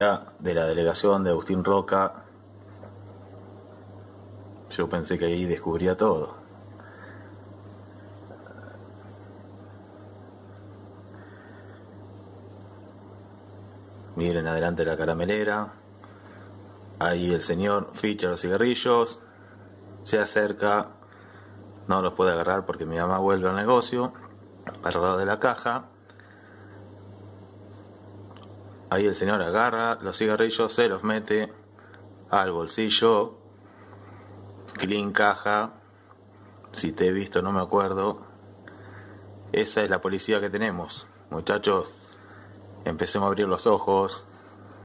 De la delegación de Agustín Roca. Yo pensé que ahí descubría todo. Miren adelante la caramelera. Ahí el señor ficha los cigarrillos. Se acerca. No los puede agarrar porque mi mamá vuelve al negocio. Al lado de la caja. Ahí el señor agarra los cigarrillos, se los mete al bolsillo. Clean caja. Si te he visto no me acuerdo. Esa es la policía que tenemos. Muchachos, empecemos a abrir los ojos.